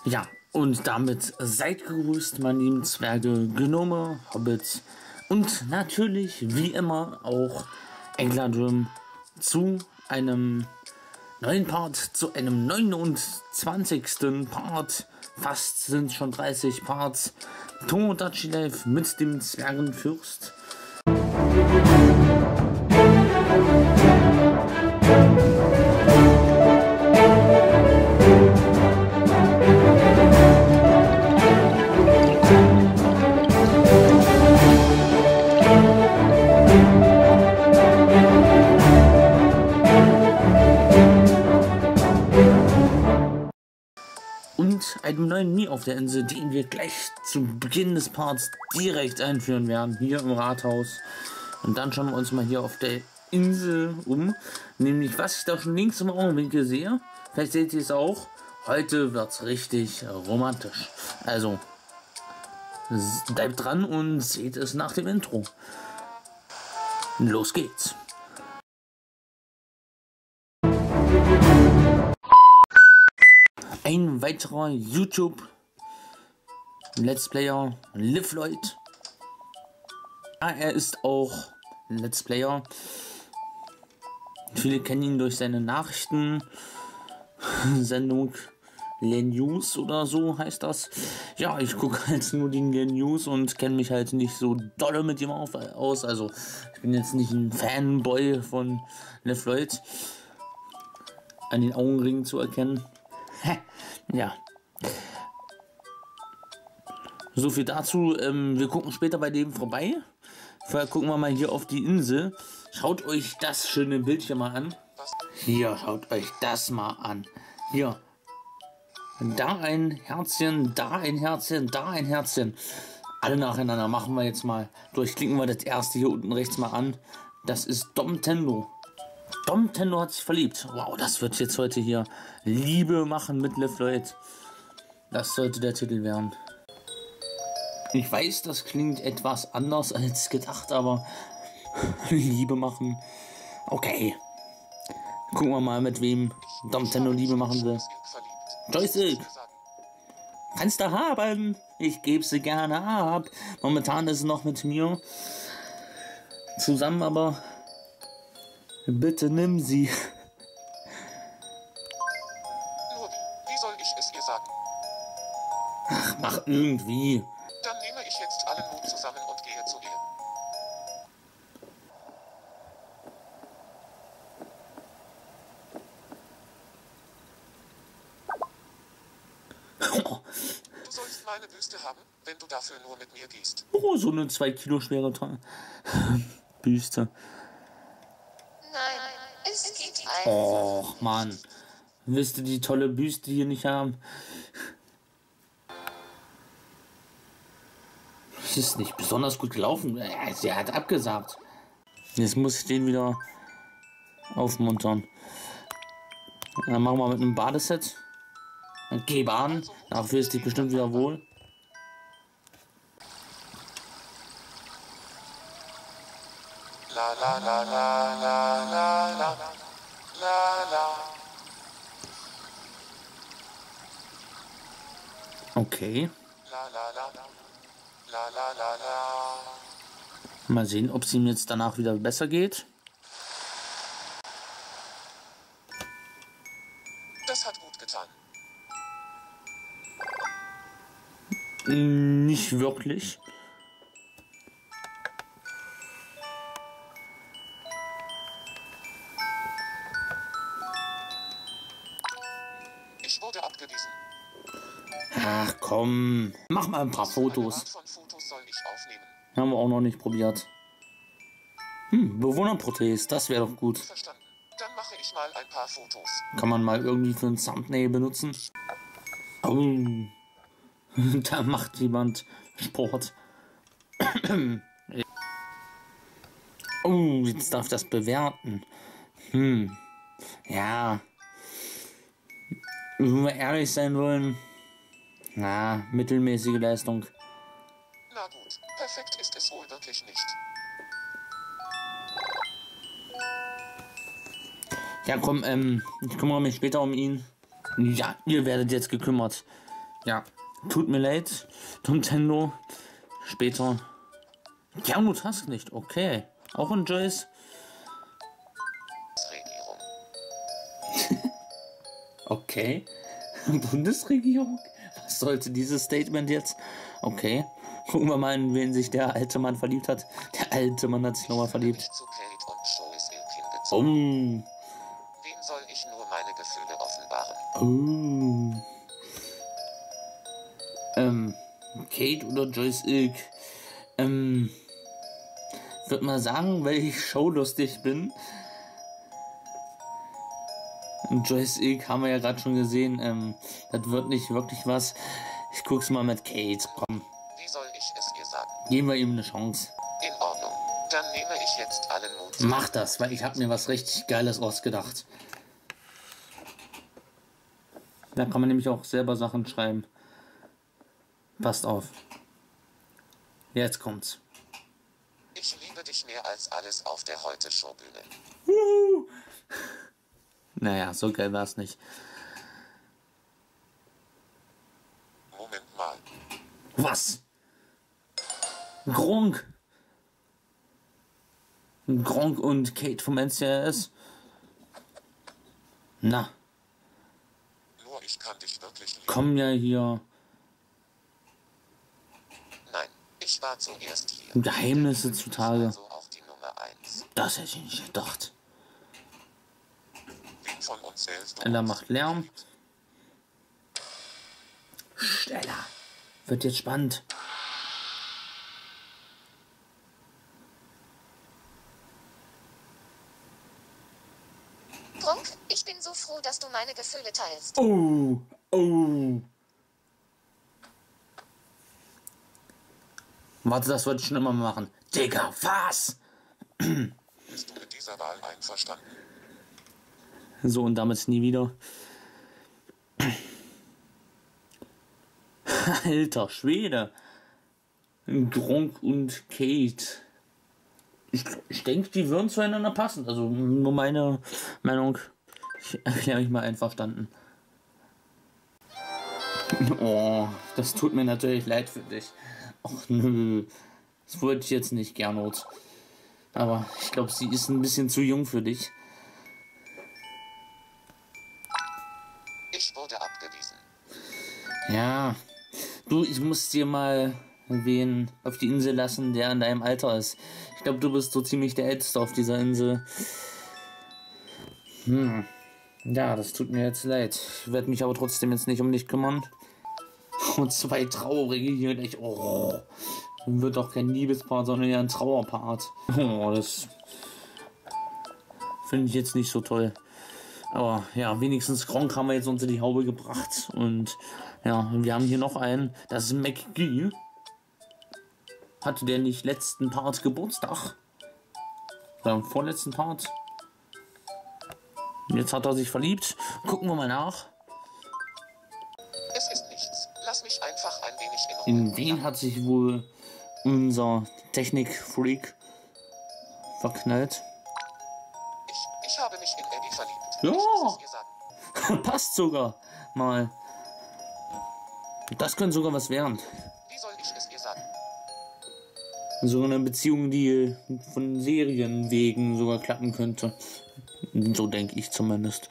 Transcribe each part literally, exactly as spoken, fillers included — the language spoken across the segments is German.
Ja, und damit seid gegrüßt, meine lieben Zwerge, Gnome, Hobbits und natürlich, wie immer, auch Engladrim zu einem neuen Part, zu einem neunundzwanzigsten Part. Fast sind schon dreißig Parts. Tomodachi Life mit dem Zwergenfürst. Und einem neuen Mii auf der Insel, den wir gleich zu Beginn des Parts direkt einführen werden, hier im Rathaus. Und dann schauen wir uns mal hier auf der Insel um, nämlich was ich da schon links im Augenwinkel sehe, vielleicht seht ihr es auch, heute wird es richtig romantisch. Also, bleibt dran und seht es nach dem Intro. Los geht's. Ein weiterer YouTube Let's Player, LiveLoid. Ja, er ist auch Let's Player. Viele kennen ihn durch seine Nachrichtensendung Len News oder so heißt das. Ja, ich gucke halt nur den Len News und kenne mich halt nicht so dolle mit ihm auf, aus. Also ich bin jetzt nicht ein Fanboy von LiveLoid. An den Augenringen zu erkennen. Ja. So viel dazu. Ähm, wir gucken später bei dem vorbei. Vorher gucken wir mal hier auf die Insel. Schaut euch das schöne Bildchen mal an. Hier, schaut euch das mal an. Hier. Da ein Herzchen, da ein Herzchen, da ein Herzchen. Alle nacheinander machen wir jetzt mal. Durchklicken wir das erste hier unten rechts mal an. Das ist Domtendo. Domtendo hat sich verliebt. Wow, das wird jetzt heute hier Liebe machen mit LiveLoid. Das sollte der Titel werden. Ich weiß, das klingt etwas anders als gedacht, aber Liebe machen. Okay. Gucken wir mal, mit wem Domtendo Liebe machen will. Joystick. Kannst du haben. Ich gebe sie gerne ab. Momentan ist sie noch mit mir zusammen, aber bitte nimm sie. Nur wie? Wie soll ich es ihr sagen? Ach, mach irgendwie. Dann nehme ich jetzt allen Mut zusammen und gehe zu ihr. Du sollst meine Büste haben, wenn du dafür nur mit mir gehst. Oh, so eine zwei Kilo schwere Büste. Nein, es geht einfach. Och, Mann. Willst du die tolle Büste hier nicht haben? Das ist nicht besonders gut gelaufen. Sie hat abgesagt. Jetzt muss ich den wieder aufmuntern. Dann machen wir mit einem Badeset. Dann geh baden. Dafür ist dich bestimmt wieder wohl. La la la la la la la la la. Okay. La la la la la la la la. Mal sehen, ob es ihm jetzt danach wieder besser geht. Das hat gut getan. Nicht wirklich. Ich wurde abgewiesen. Ach komm, mach mal ein paar Was für eine Fotos. Art von Fotos soll ich aufnehmen? Haben wir auch noch nicht probiert. Hm, Bewohnerporträts, das wäre doch gut. Verstanden. Dann mache ich mal ein paar Fotos. Kann man mal irgendwie für ein Thumbnail benutzen. Oh, da macht jemand Sport. Oh, jetzt darf das bewerten. Hm, ja. Wenn wir ehrlich sein wollen, na, mittelmäßige Leistung. Na gut, perfekt ist es wohl wirklich nicht. Ja komm, ähm, ich kümmere mich später um ihn. Ja, ihr werdet jetzt gekümmert. Ja, tut mir leid, Nintendo. Später. Keanu Task nicht, okay. Auch in Joyce. Regierung. Okay. Bundesregierung? Was sollte dieses Statement jetzt? Okay. Gucken wir mal, in wen sich der alte Mann verliebt hat. Der alte Mann hat sich nochmal verliebt. Zu Kate und Joyce hingezogen. Oh. Wem soll ich nur meine Gefühle offenbaren? Oh. Ähm, Kate oder Joyce Ilk? Ähm, ich würde mal sagen, weil ich showlustig bin. Und Joyce Ilk haben wir ja gerade schon gesehen. Ähm, das wird nicht wirklich was. Ich guck's mal mit Kate. Komm, Wie soll ich es ihr sagen? geben wir ihm eine Chance. In Ordnung. Dann nehme ich jetzt allen Mut. Mach das, weil ich habe mir was richtig Geiles ausgedacht. Da kann man nämlich auch selber Sachen schreiben. Passt auf. Jetzt kommt's. Ich liebe dich mehr als alles auf der Heute-Showbühne. Uh. Naja, so geil war's nicht. Moment mal. Was? Gronk. Gronk und Kate vom N C R S. Na, Nur ich kann dich wirklich lieben. komm ja hier. Nein, ich war zuerst hier. Geheimnisse zutage. Also auch die Nummer eins. Das hätte ich nicht gedacht. Wen von uns zählst du? Ella macht Lärm. Stella. Wird jetzt spannend. Gronk, ich bin so froh, dass du meine Gefühle teilst. Oh, oh. Warte, das wollte ich schon immer machen. Digga, was? Bist du mit dieser Wahl einverstanden? So, und damit nie wieder. Alter Schwede. Gronk und Kate. Ich, ich denke, die würden zueinander passen. Also nur meine Meinung. Ich erkläre mich mal einverstanden. Oh, das tut mir natürlich leid für dich. Och nö. Das wollte ich jetzt nicht, Gernot. Aber ich glaube, sie ist ein bisschen zu jung für dich. Ich wurde abgewiesen. Ja. Du, ich muss dir mal wen auf die Insel lassen, der in deinem Alter ist. Ich glaube, du bist so ziemlich der Älteste auf dieser Insel. Hm. Ja, das tut mir jetzt leid. Ich werde mich aber trotzdem jetzt nicht um dich kümmern. Und zwei Traurige hier gleich. Oh. Dann wird doch kein Liebespaar, sondern eher ein Trauerpart. Oh, das finde ich jetzt nicht so toll. Aber ja, wenigstens Gronk haben wir jetzt unter die Haube gebracht. Und ja, wir haben hier noch einen. Das ist McGee. Hatte der nicht letzten Part Geburtstag? Oder im vorletzten Part? Jetzt hat er sich verliebt. Gucken wir mal nach. Es ist nichts. Lass mich einfach ein wenig in Ruhe. In wen hat sich wohl unser Technik-Freak verknallt? Ich, ich habe mich in Eddie verliebt. Ja. Ich muss es ihr sagen. Passt sogar mal. Das könnte sogar was werden. Wie soll ich es ihr sagen? So eine Beziehung, die von Serien wegen sogar klappen könnte. So denke ich zumindest.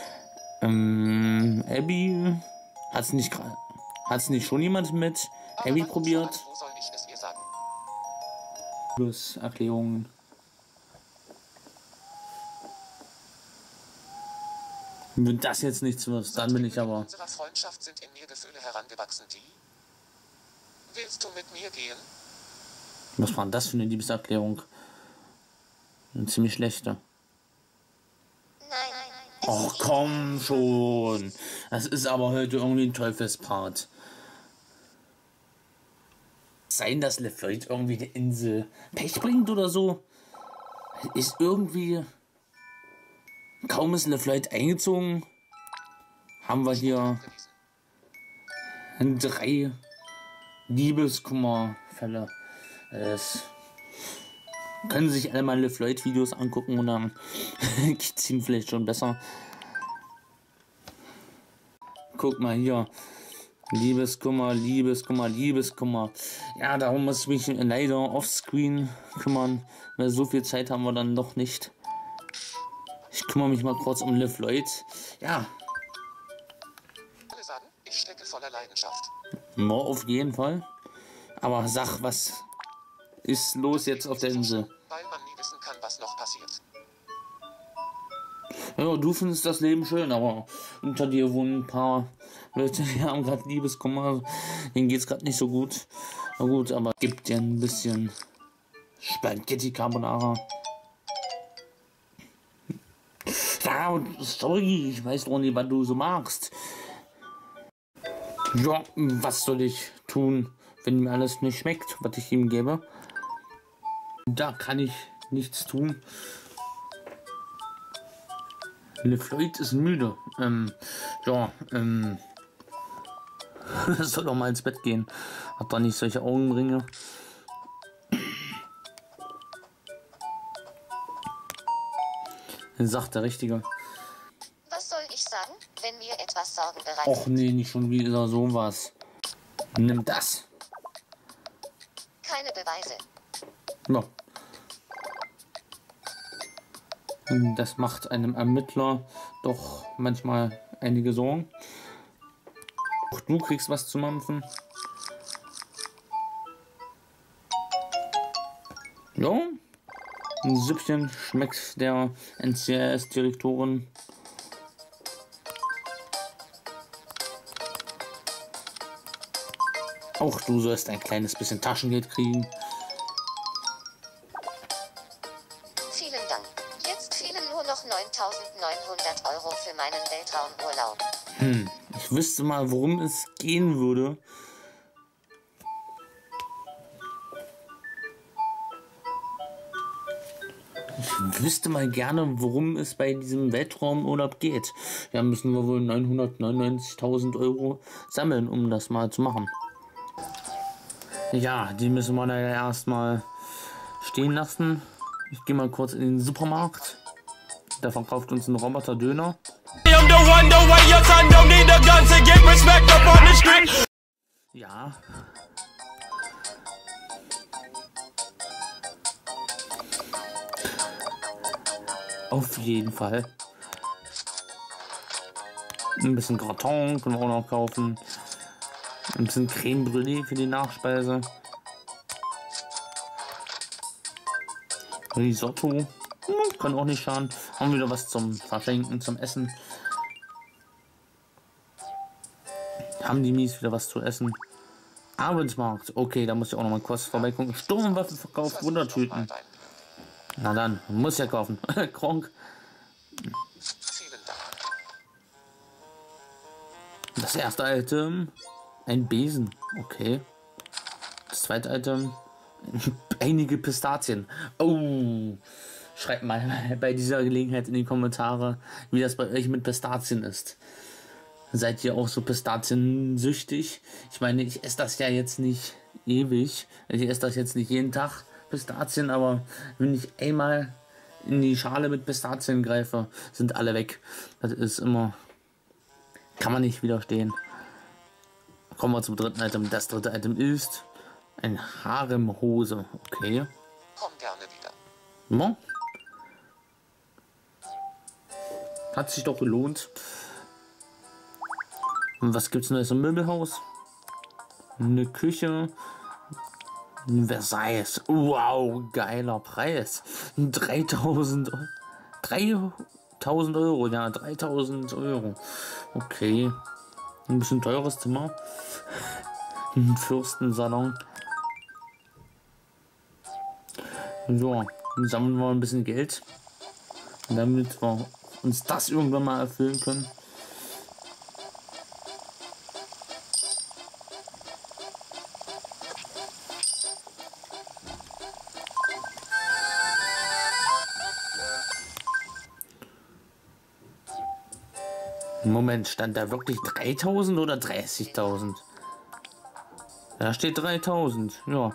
Ähm, Abby hat's nicht gerade. Hat's nicht schon jemand mit Aber Abby wann und probiert? wann, Wo soll ich es ihr sagen? Plus Erklärungen. Wenn das jetzt nichts wird, dann bin ich aber. In unserer Freundschaft sind in mir Gefühle herangewachsen, die... Willst du mit mir gehen? Was war denn das für eine Liebeserklärung? Eine ziemlich schlechte. Nein. Och komm schon. Das ist aber heute irgendwie ein Teufelspart. Sein, dass LeFloid irgendwie die Insel Pech bringt oder so. Ist irgendwie. Kaum ist LeFloid eingezogen, haben wir hier drei Liebeskummerfälle. Es können sich alle mal LeFloid-Videos angucken und dann geht's ihnen vielleicht schon besser. Guck mal hier. Liebeskummer, Liebeskummer, Liebeskummer. Ja, darum muss ich mich leider offscreen kümmern, weil so viel Zeit haben wir dann doch nicht. Ich kümmere mich mal kurz um Liv Lloyd. Ja. Alle sagen, ich stecke voller Leidenschaft. No, auf jeden Fall. Aber sag, was ist los jetzt auf der Insel? Weil man nie wissen kann, was noch passiert. Ja, du findest das Leben schön, aber unter dir wohnen ein paar Leute, die haben gerade Liebeskummer. Denen geht's gerade nicht so gut. Na gut, aber gibt dir ein bisschen Spaghetti Carbonara. Ja, sorry, ich weiß doch nicht, was du so magst. Ja, was soll ich tun, wenn mir alles nicht schmeckt, was ich ihm gebe? Da kann ich nichts tun. Liv Lloyd ist müde. Ähm, ja, ähm, soll doch mal ins Bett gehen. Hat doch nicht solche Augenringe. Sagt der Richtige. Was soll ich sagen, wenn mir etwas Sorgen bereitet? Och nee, nicht schon wieder sowas. Nimm das. Keine Beweise. Ja. Das macht einem Ermittler doch manchmal einige Sorgen. Auch du kriegst was zu mampfen. Ja. Ein Süppchen schmeckt der N C I S-Direktorin. Auch du sollst ein kleines bisschen Taschengeld kriegen. Vielen Dank. Jetzt fehlen nur noch neuntausendneunhundert Euro für meinen Weltraumurlaub. Hm, ich wüsste mal, worum es gehen würde. Ich wüsste mal gerne, worum es bei diesem Weltraumurlaub geht. Ja, müssen wir wohl neunhundertneunundneunzigtausend Euro sammeln, um das mal zu machen. Ja, die müssen wir da ja erstmal stehen lassen. Ich gehe mal kurz in den Supermarkt. Der verkauft uns einen Roboter Döner. Ja. Auf jeden Fall. Ein bisschen Gratin können wir auch noch kaufen. Ein bisschen Creme Brûlée für die Nachspeise. Risotto. Hm, kann auch nicht schaden. Haben wieder was zum Verschenken, zum Essen. Haben die Mies wieder was zu essen. Abendsmarkt. Okay, da muss ich auch noch mal kurz vorbeigucken. Sturmwaffe verkauft, Wundertüten. Na dann, muss ja kaufen. Kronk. Vielen Dank. Das erste Item. Ein Besen. Okay. Das zweite Item. Einige Pistazien. Oh. Schreibt mal bei dieser Gelegenheit in die Kommentare, wie das bei euch mit Pistazien ist. Seid ihr auch so pistaziensüchtig? Ich meine, ich esse das ja jetzt nicht ewig. Ich esse das jetzt nicht jeden Tag, Pistazien, aber wenn ich einmal in die Schale mit Pistazien greife, sind alle weg. Das ist immer... Kann man nicht widerstehen. Kommen wir zum dritten Item. Das dritte Item ist ein Haremhose. Okay. Komm gerne wieder. Ja. Hat sich doch gelohnt. Und was gibt's Neues im Möbelhaus? Eine Küche. Ein Versailles. Wow, geiler Preis. dreitausend Euro. Ja, dreitausend Euro. Okay. Ein bisschen teures Zimmer. Ein Fürstensalon. So, dann sammeln wir ein bisschen Geld, damit wir uns das irgendwann mal erfüllen können. Moment, stand da wirklich dreitausend oder dreißigtausend? Da steht dreitausend, ja.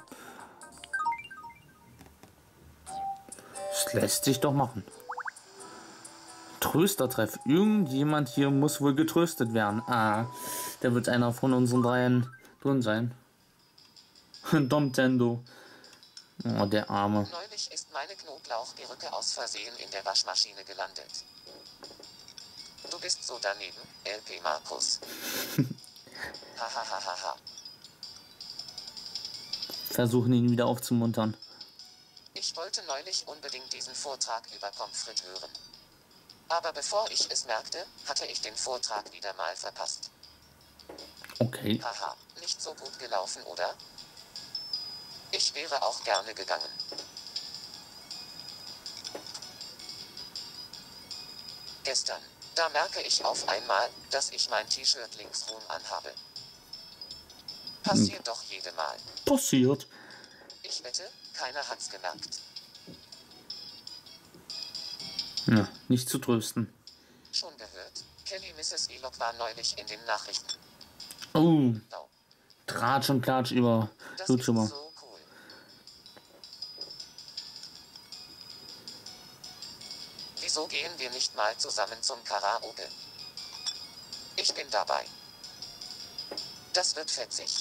Das lässt sich doch machen. Tröstertreff. Irgendjemand hier muss wohl getröstet werden. Ah, da wird einer von unseren dreien drin sein. Domtendo. Oh, der Arme. Neulich ist meine Knoblauchperücke aus Versehen in der Waschmaschine gelandet. Du bist so daneben, L P Markus. Hahaha. Versuchen ihn wieder aufzumuntern. Ich wollte neulich unbedingt diesen Vortrag über Pommes frites hören. Aber bevor ich es merkte, hatte ich den Vortrag wieder mal verpasst. Okay. Haha, nicht so gut gelaufen, oder? Ich wäre auch gerne gegangen. Gestern, da merke ich auf einmal, dass ich mein T-Shirt linksrum anhabe. Passiert doch jede Mal. Passiert. Ich wette, keiner hat's gemerkt. Ja, nicht zu trösten. Schon gehört, Kelly Misses Elok war neulich in den Nachrichten. Oh, Wow. Tratsch und Klatsch über Das ist YouTuber. so cool. Wieso gehen wir nicht mal zusammen zum Karaoke? Ich bin dabei. Das wird fetzig.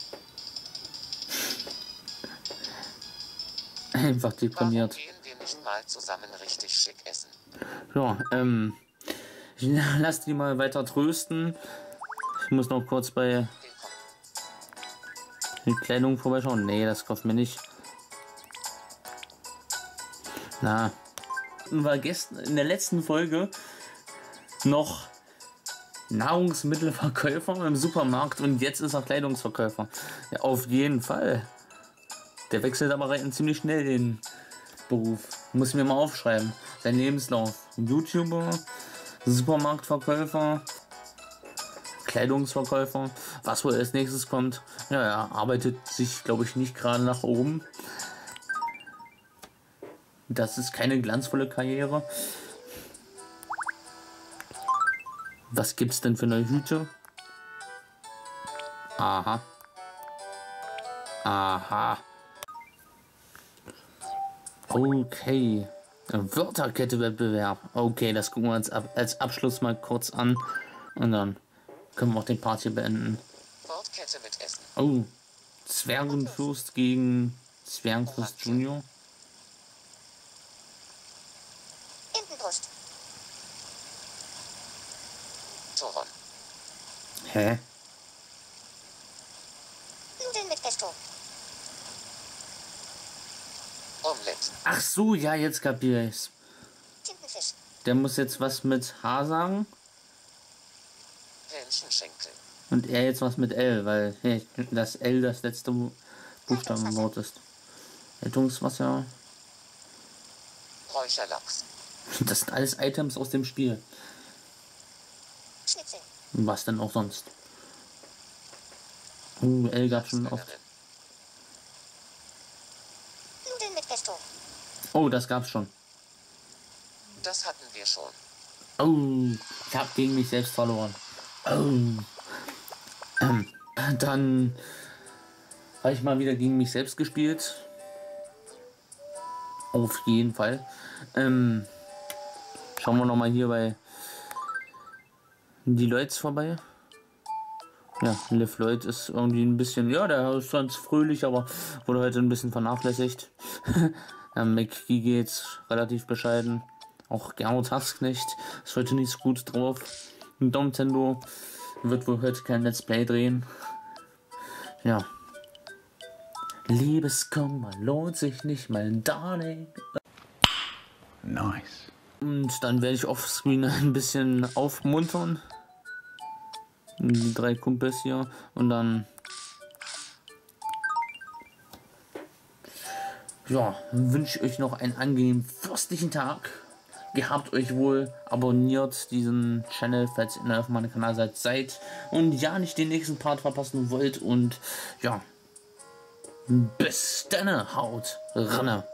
Einfach Warum deprimiert. gehen wir nicht mal zusammen richtig schick essen? Ja, ähm, ich lass die mal weiter trösten. Ich muss noch kurz bei Willkommen. der Kleidung vorbeischauen. Nee, das kauft mir nicht. Na, war gestern in der letzten Folge noch Nahrungsmittelverkäufer im Supermarkt und jetzt ist er Kleidungsverkäufer. Ja, auf jeden Fall. Der wechselt aber rein ziemlich schnell den Beruf. Muss ich mir mal aufschreiben. Sein Lebenslauf. YouTuber, Supermarktverkäufer, Kleidungsverkäufer. Was wohl als nächstes kommt. Ja, er arbeitet sich, glaube ich, nicht gerade nach oben. Das ist keine glanzvolle Karriere. Was gibt's denn für neue Hüte? Aha. Aha. Okay. Wörterkette-Wettbewerb. Okay, das gucken wir uns ab als Abschluss mal kurz an. Und dann können wir auch den Part hier beenden. Wortkette mit Essen. Oh. Zwergenfürst gegen Zwergenfürst Junior. Entenbrust. Toron. Hä? Nudeln mit Pesto. Omelette. Ach so, ja, jetzt kapier ich's. Tintenfisch. Der muss jetzt was mit H sagen Hähnchenschenkel. und er jetzt was mit L, weil hey, das L das letzte Buchstabenwort ist. Rettungswasser. Räucherlachs. Das sind alles Items aus dem Spiel. Schnitzel. Was denn auch sonst? Uh, L gab schon oft. Nudeln mit Pesto. Oh, das gab's schon. Das hatten wir schon. Oh, ich hab gegen mich selbst verloren. Oh. Ähm, dann habe ich mal wieder gegen mich selbst gespielt. Auf jeden Fall. Ähm, schauen wir noch mal hier bei die Leute vorbei. Ja, Liv Lloyd ist irgendwie ein bisschen, ja, der ist ganz fröhlich, aber wurde heute ein bisschen vernachlässigt. Ja, McGee geht's relativ bescheiden. Auch Gernot Hassknecht ist heute nicht so gut drauf. Domtendo wird wohl heute kein Let's Play drehen. Ja. Liebeskummer lohnt sich nicht, mein Darling. Nice. Und dann werde ich offscreen ein bisschen aufmuntern. Die drei Kumpels hier. Und dann... Ja, wünsche ich euch noch einen angenehmen fürstlichen Tag. Gehabt euch wohl, abonniert diesen Channel, falls ihr neu auf meinem Kanal seid, seid und ja nicht den nächsten Part verpassen wollt. Und ja, bis dann, haut rein.